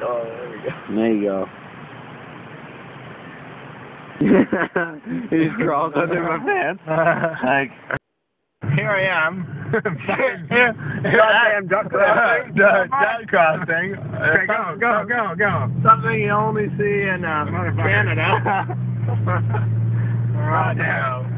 Oh, there we go. There you go. He just crawls under my pants. Like, Here I am. Goddamn duck crossing. Duck crossing. Okay, go. Something you only see in Canada. Right now.